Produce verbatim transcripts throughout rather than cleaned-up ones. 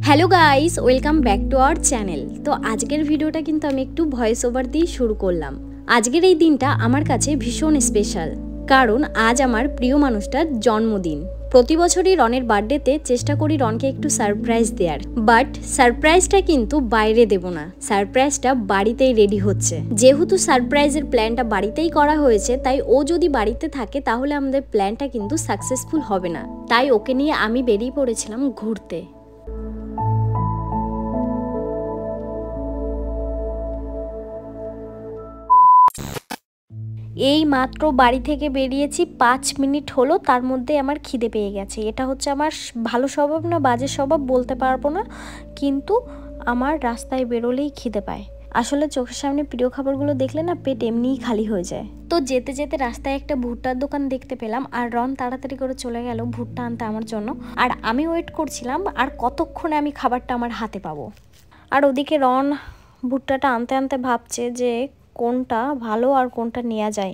Hello guys, welcome back to our channel. তো আজকের ভিডিওটা কিন্তু আমি একটু ভয়েস ওভার দিয়ে শুরু করলাম। আজকের এই দিনটা আমার কাছে ভীষণ স্পেশাল, কারণ আজ আমার প্রিয় মানুষটার জন্মদিন। প্রতি বছরই রনের বার্থডেতে চেষ্টা করি রনকে একটু সারপ্রাইজ দেওয়ার, বাট সারপ্রাইজটা কিন্তু বাইরে দেব না, সারপ্রাইজটা বাড়িতেই রেডি হচ্ছে। যেহেতু সারপ্রাইজের প্ল্যানটা বাড়িতেই করা হয়েছে, তাই ও যদি বাড়িতে থাকে তাহলে আমাদের প্ল্যানটা কিন্তু সাকসেসফুল হবে না। তাই ওকে নিয়ে আমি বেরিয়ে পড়েছিলাম ঘুরতে। এই মাত্র বাড়ি থেকে বেরিয়েছি, পাঁচ মিনিট হলো, তার মধ্যে আমার খিদে পেয়ে গেছে। এটা হচ্ছে আমার ভালো স্বভাব না বাজে স্বভাব বলতে পারবো না, কিন্তু আমার রাস্তায় বেরোলেই খিদে পায়। আসলে চোখের সামনে প্রিয় খাবারগুলো দেখলে না পেট এমনিই খালি হয়ে যায়। তো যেতে যেতে রাস্তায় একটা ভুট্টার দোকান দেখতে পেলাম, আর রন তাড়াতাড়ি করে চলে গেল ভুট্টা আনতে আমার জন্য। আর আমি ওয়েট করছিলাম আর কতক্ষণে আমি খাবারটা আমার হাতে পাবো। আর ওদিকে রন ভুট্টাটা আনতে আনতে ভাবছে যে কোনটা ভালো আর কোনটা নেওয়া যায়।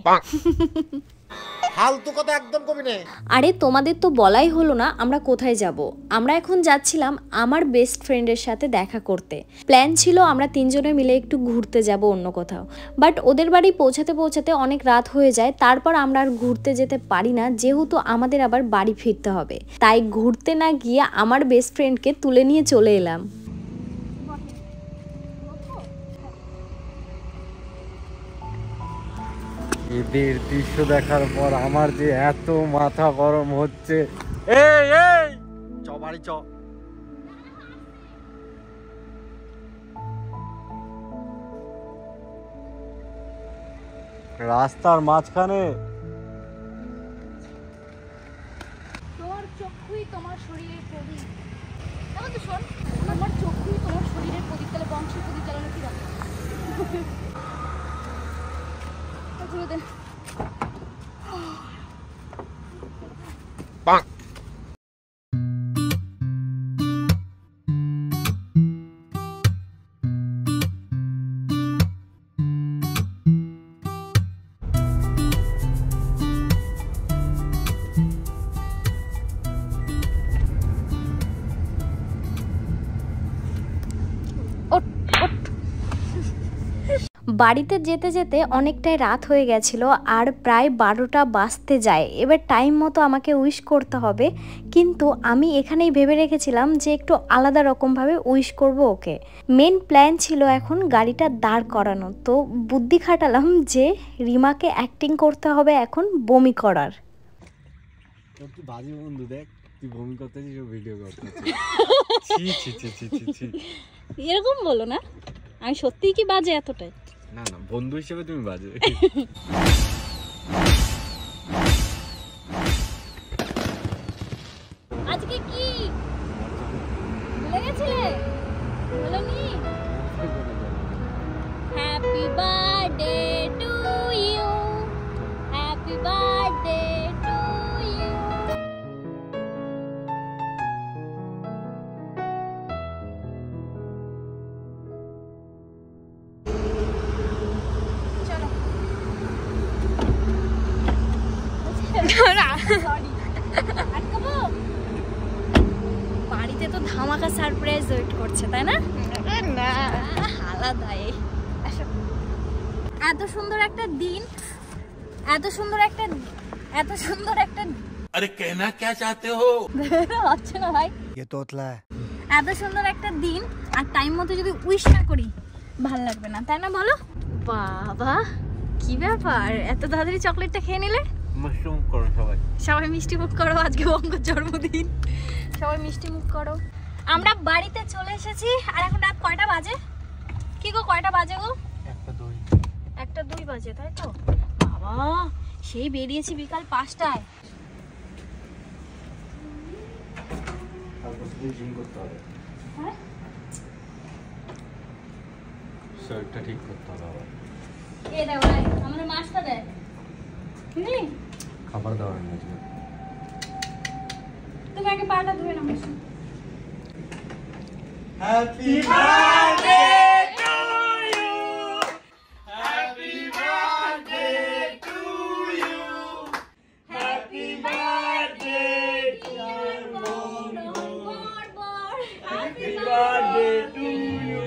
ফালতু কথা একদম কবি না। আরে তোমাদের তো বলাই হলো না আমরা কোথায় যাব। আমরা এখন যাচ্ছিলাম আমার বেস্ট ফ্রেন্ডের সাথে দেখা করতে। প্ল্যান ছিল আমরা তিনজনে মিলে একটু ঘুরতে যাব অন্য কোথাও, বাট ওদের বাড়ি পৌঁছাতে পৌঁছাতে অনেক রাত হয়ে যায়। তারপর আমরা আর ঘুরতে যেতে পারি না, যেহেতু আমাদের আবার বাড়ি ফিরতে হবে। তাই ঘুরতে না গিয়ে আমার বেস্ট ফ্রেন্ডকে তুলে নিয়ে চলে এলাম। এদের দৃশ্য দেখার পর আমার যে এত মাথা গরম হচ্ছে। এই এই চ বাড়ি চ। রাস্তার মাঝখানে তোমার চক্ষুই তোমার শরীরের প্রদীপ। তাহলে তো শোন, তোমার চক্ষুই তোমার শরীরের প্রদীপ, তাহলে বংশের প্রদীপ জ্বালানো কি দরকার? ঘুরে দেন। বাড়িতে যেতে যেতে অনেকটাই রাত হয়ে গেছিল, আর প্রায় বারোটা বাজতে যায়। এবার টাইম মতো আমাকে উইশ করতে হবে, কিন্তু আমি এখানেই ভেবে রেখেছিলাম যে একটু আলাদা রকমভাবে উইশ করব ওকে। মেন প্ল্যান ছিল এখন গাড়িটা দাঁড় করানো, তো বুদ্ধি খাটালাম যে রিমাকে অ্যাক্টিং করতে হবে এখন বমি করার। তোর কি বাজে বন্ধু, দেখ তুই বমি করতেছিস ও ভিডিও করতেছিস। ছি ছি ছি ছি ছি। এরকম বলো না, আমি সত্যিই কি বাজে এতটাই? না না, বন্ধু হিসেবে তুমি বাজে। আজকে কি ভুলে গেছিলে? বলোনি? Happy birthday to you, happy birthday to you. বাড়িতে তো ধামাকা সারপ্রাইজ ওয়েট করছে, তাই না? না আলাদাই। এত সুন্দর একটা দিন, এত সুন্দর একটা এত সুন্দর একটা अरे कहना क्या चाहते हो? হচ্ছে না ভাই, ये तोतला है। এত সুন্দর একটা দিন আর টাইম মতো যদি উইশ না করি ভালো লাগবে না, তাই না বলো? বাবা কি ব্যাপার, এত তাড়াতাড়ি চকলেটটা খেয়ে নিলে? মাশরুম করো সবাই। সবাই মিষ্টি মুখ করো, আজকে বঙ্গর জন্মদিন, সবাই মিষ্টি মুখ করো। আমরা বাড়িতে চলে এসেছি আর এখন রাত কয়টা বাজে? কি গো কয়টা বাজে গো? একটা দুই একটা দুই বাজে, তাই তো? বাবা সেই বেরিয়েছি বিকাল পাঁচটায়। তারপর তুই জিম করতে হবে। হ্যাঁ শরীরটা ঠিক করতে হবে আবার। এ দেখ ভাই, আমাদের মাছটা দেখ, বুঝলি? খাবার দাবার নিয়ে তুমি আগে পাটা ধুয়ে নাও। Happy birthday to you, happy birthday to you, happy birthday to you. birthday to you.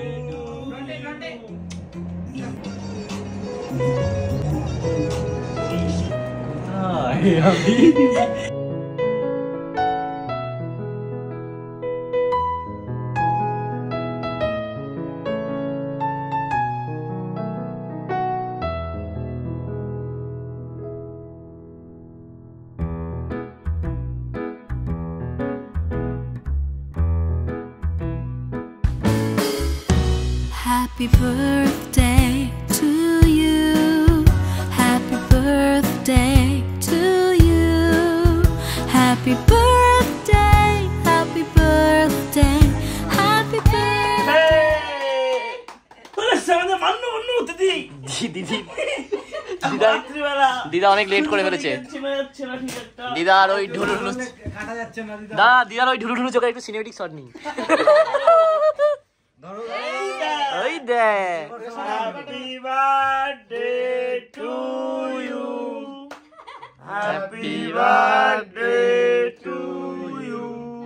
Happy birthday to you. Happy birthday to you. Happy birthday. Happy birthday. Happy birthday. তোরা সামনে মান্নু মান্নু দিদি দিদি দিদা দিদা অনেক লেট করে ফেলেছে। দিদার ওই ঢুলু ঢুলু কাটা যাচ্ছে না দিদা। দাদা দিদার ওই ঢুলু ঢুলু চোখে একটু সিনেমেটিক শট নিই। ওই দে happy birthday to you, happy birthday to you.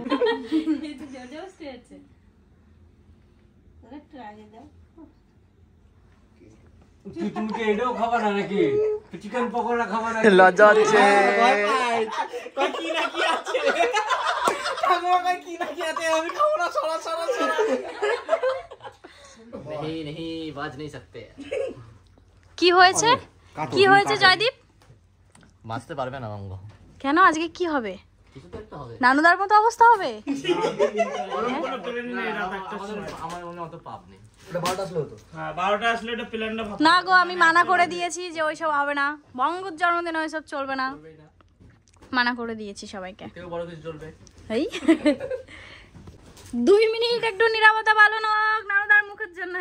তুমি কি এটাও খাবা না নাকি? চিকেন পকোড়া খাবা না? লজ্জা হচ্ছে। কি না কি আছে? কি না কি আছে? আমি খাবো না, সরা সরা সরা। नहीं नहीं बाज नहीं सकते। কি হয়েছে? কি হয়েছে জয়দীপ? বাঁচতে পারবে না অঙ্গ। কেন আজকে কি হবে? কিছু তো একটা হবে। নানুদার মতো অবস্থা হবে? আমার মনে অত পাপ নেই। হ্যাঁ বারোটা আসলে এটা প্ল্যানটা ভাব। না গো, আমি মানা করে দিয়েছি যে ওইসব হবে না, বঙ্গুর জন্মদিন ওইসব চলবে না, মানা করে দিয়েছি সবাইকে। কেউ বড় কিছু চলবে। এই দুই মিনিট একটু নীরবতা পালন হোক নানুদার মুখের জন্য।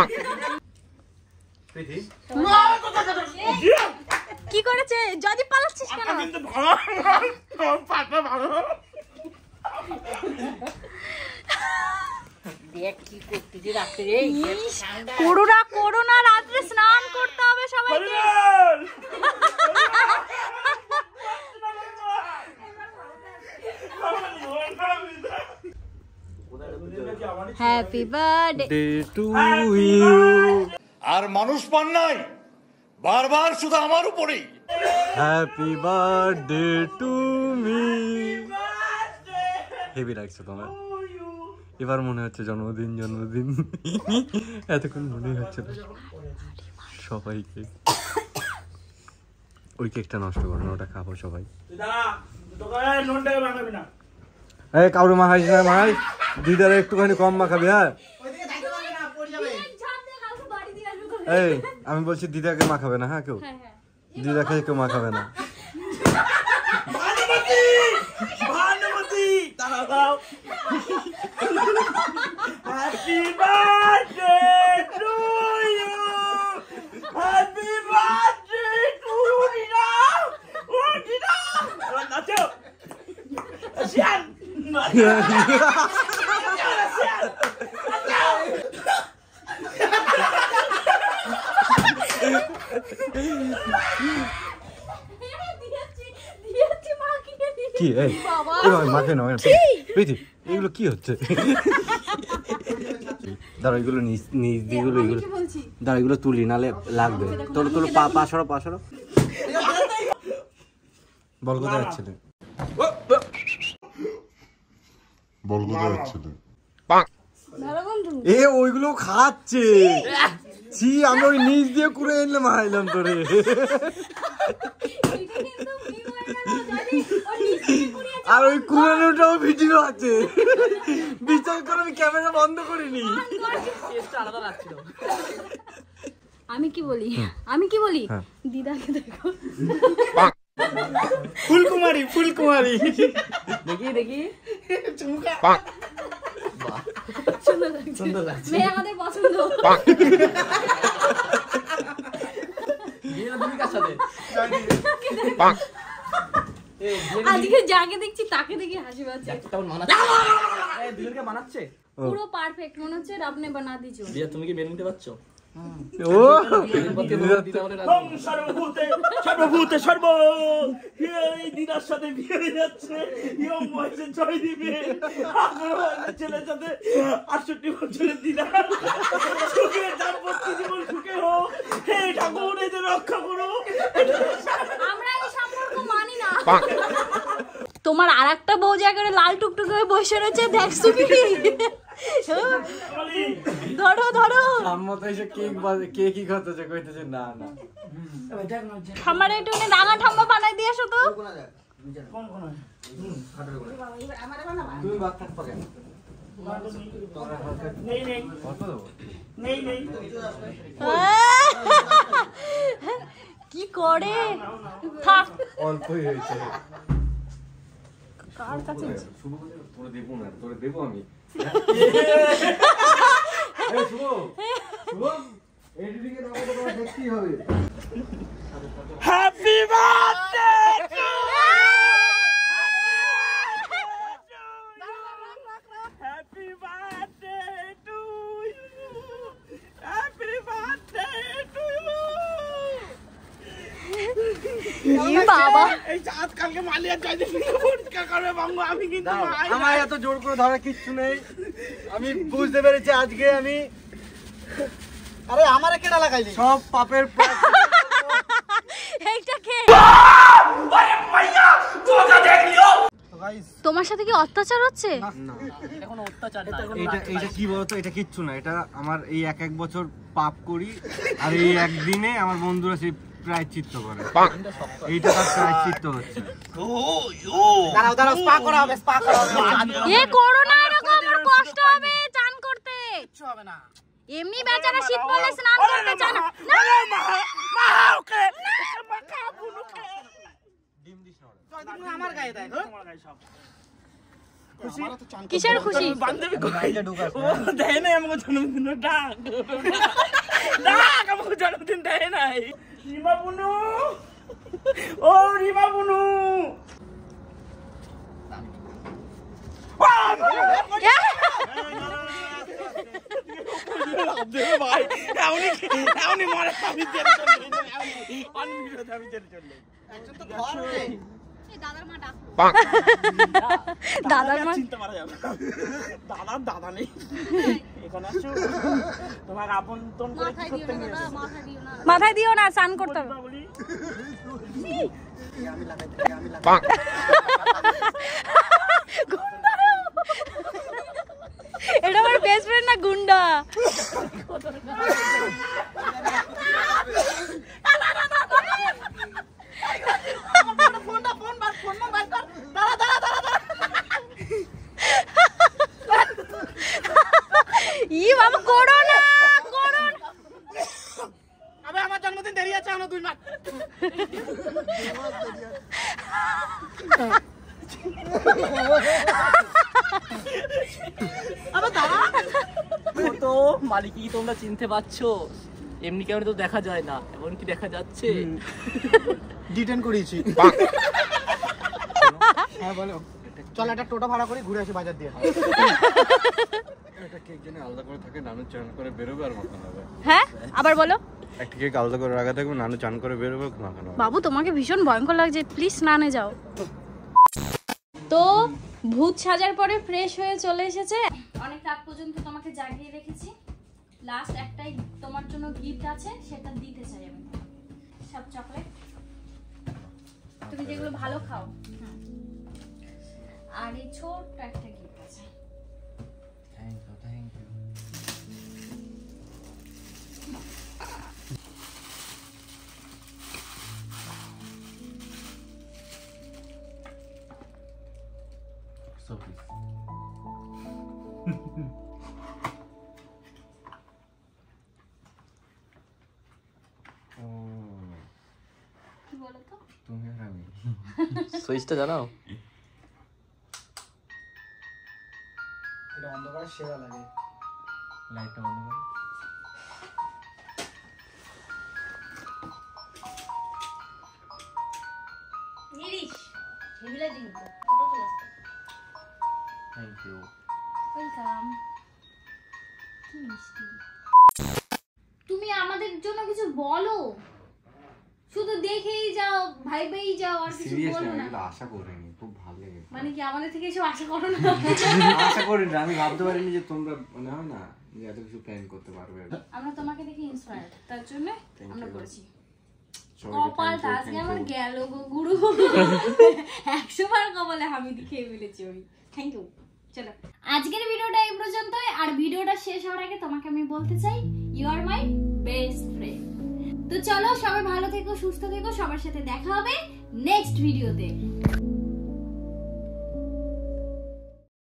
কি করেছে যদি পালাচ্ছিস কেন? কিন্তু ভালো পাতা ভালো। দেখ কি করতেছি রাত্রে। করোনা করোনা রাত্রে স্নান করতে হবে সবাইকে। Happy birthday to you. আর মানুষ পান নাই বারবার শুধু আমার উপরেই। Happy birthday to me. Heavy লাগছে তোমার এবার, মনে হচ্ছে জন্মদিন জন্মদিন। এতক্ষণ মনে হচ্ছে না সবাইকে। ওই কেকটা নষ্ট করো না, ওটা খাবো সবাই। এই কাউরে মাখাইস না ভাই, দিদারে একটুখানি কম মাখাবি। হ্যাঁ এই আমি বলছি দিদাকে মাখাবে না। হ্যাঁ কেউ দিদাকে কেউ মাখাবে না। Happy birthday to you, happy birthday to Rina. ও রিনা নাচো শিয়ান। কি এই মাখে না এগুলো কি হচ্ছে? দাঁড়া এগুলো নিচ নিচ দিগুলো এগুলো দাঁড়া এগুলো তুলি নালে লাগবে। তোর তোর পা পা সরো পা সরো। বল কোথায় যাচ্ছিলে? বল কোথায় যাচ্ছিলে? এ ওইগুলো খাচ্ছে। ছি আমি ওই নিচ দিয়ে কুড়ে এনে মারাইলাম তোরে। আর ওই কুড়ানোটাও ভিডিও আছে, বিচার করে আমি ক্যামেরা বন্ধ করিনি। আমি কি বলি আমি কি বলি দিদাকে দেখো। ফুলকুমারী ফুলকুমারী দেখি দেখি সুন্দর লাগছে। মেয়ে আমাদের পছন্দ। আজকে যাকে দেখছি তাকে দেখি হাসি পাচ্ছে। পুরো পারফেক্ট মনে হচ্ছে আপনি বানা দিছো। দিয়া তুমি কি মেনে নিতে পারছো? ও সর্বভূতে সর্বভূতে সর্ব এই দিদার সাথে বিয়ে হয়ে যাচ্ছে ইয়ং বয়সে জয় দিবে ছেলের সাথে আটষট্টি বছরের দিদা সুখে দাম্পত্য জীবন সুখে হোক হে ঠাকুর এদের রক্ষা করো। আমরা এই সম্পর্ক মানি না। তোমার আর একটা বউ জায়গায় লাল টুকটুক হয়ে বসে রয়েছে, দেখছো কি? ধরো ধরো আম্মা তো এসে কেক বাজে কে কি করতেছে কইতেছে না না আমার একটু রাঙা ঠাম্মা বানাই দিয়ে আসো তো। কোন কোন তুমি বাদ থাক পারে নেই নেই কত দেব নেই নেই কি করে থাক অল্পই হয়েছে। কার কাছে শুভ তোরে দেব না তোরে দেব আমি শুভ শুভ এডিটিং এর নামে তো দেখতেই হবে। Happy birthday to happy birthday to you happy birthday to you বাবা এই চাঁদ কালকে মালিয়া চাইতে পরিষ্কার করবে বাংলা আমি কিন্তু আমার এত জোর করে ধরা কিচ্ছু নেই, আমি বুঝতে পেরেছি আজকে আমি আরে আমারে কেডা লাগাইলি সব পাপের এইটা কে? আরে মাইয়া তোকে দেখ লিও। তো গাইস তোমার সাথে কি অত্যাচার হচ্ছে? এটা কোনো অত্যাচার না, এটা এটা কি বলতো, এটা কিচ্ছু না, এটা আমার এই এক এক বছর পাপ করি আর এই একদিনে আমার বন্ধুরা সেই প্রায়শ্চিত্ত করে, এইটা তার প্রায়শ্চিত্ত হচ্ছে। দাঁড়াও দাঁড়াও স্পা করা হবে স্পা করা হবে এ করো না এরকম, আমার কষ্ট হবে চান করতে। কিচ্ছু হবে না এমনি বেচারা শীত পড়লে স্নান করতে চায় না। আরে মা মা ওকে মা কাবুনুকে ডিম দিস না জয়দিন আমার গায়ে দেয় তোমার গায়ে সব খুশি কিসের খুশি? বান্ধবী কোথায় ঢুকাস ও দেয় না আমাকে জন্মদিন ডাক ডাক আমাকে জন্মদিন দেয় নাই। রিমা বুনু ও রিমা বুনু ভাই এমনি এমনি মারে আমি তেল চলে আমি আমি তেল চলে একজন তো ঘর নেই দাদার মা ডাকলো। দাদার মা চিনতে পারা যাবে দাদার দাদা নেই এখানে আসো তোমার আপনতন করে কি করতে নিয়ে মাথায় দিও না, স্নান করতে হবে। বলি আমি লাগাই আমি লাগাই এটা আমার বেস্ট ফ্রেন্ড না গুন্ডা। ফোনটা ফোন বার ফোন বার কর দাঁড়া দাঁড়া দাঁড়া ই বাবা করো না করো না। আবে আমার জন্মদিন দেরি আছে এখনো দুই মাস আবে দাঁড়া তো মালিকই কি তোমরা চিনতে পারছো? এমনি ক্যামেরা তো দেখা যায় না, এমন কি দেখা যাচ্ছে? ডিটেন করিয়েছি হ্যাঁ বলো চল একটা টোটো ভাড়া করে ঘুরে আসি বাজার দিয়ে একটা কেক যেন আলাদা করে থাকে, নানু চান করে বেরোবে আর মাখানো হবে। হ্যাঁ আবার বলো। একটা কেক আলাদা করে রাখা থাকবে, নানু চান করে বেরোবে মাখানো হবে। বাবু তোমাকে ভীষণ ভয়ঙ্কর লাগছে, প্লিজ স্নানে যাও। তো ভূত সাজার পরে ফ্রেশ হয়ে চলে এসেছে। অনেক রাত পর্যন্ত তোমাকে জাগিয়ে রেখেছি, লাস্ট একটাই তোমার জন্য গিফট আছে, সেটা দিতে চাই আমি। সব চকলেট তুমি যেগুলো ভালো খাও, আর এই ছোট্ট একটা গিফট আছে। Thank you thank you. So please. কি বলো তো? তুমি আর আমি। সুইচটা জানাও। এটা অন্ধকারে সেরা লাগে লাইটটা বন্ধ করো। নিরিশ হেভিলা দিন তো ফটো তুলে আসতে। Thank you. ওয়েলকাম। কি মিষ্টি। তুমি জন্য কিছু বলো, শুধু দেখেই যাও, ভাইবেই যাও, আর কিছু বলো না। আশা করিনি, খুব ভালো লেগেছে। মানে কি আমাদের থেকে এসব আশা করো না? আশা করিনি, আমি ভাবতে পারিনি যে তোমরা মনে হয় না যে এত কিছু প্ল্যান করতে পারবে। আমরা তোমাকে দেখে ইন্সপায়ার্ড, তার জন্য আমরা করেছি। কপালটা আজকে আমার গেল গো গুরু, একশো বার কপালে হামিদি খেয়ে ফেলেছি আমি। Thank you. চলো আজকের ভিডিওটা এই পর্যন্তই, আর ভিডিওটা শেষ হওয়ার আগে তোমাকে আমি বলতে চাই you are my best friend. তো চলো সবাই ভালো থেকো, সুস্থ থেকো, সবার সাথে দেখা হবে নেক্সট ভিডিওতে।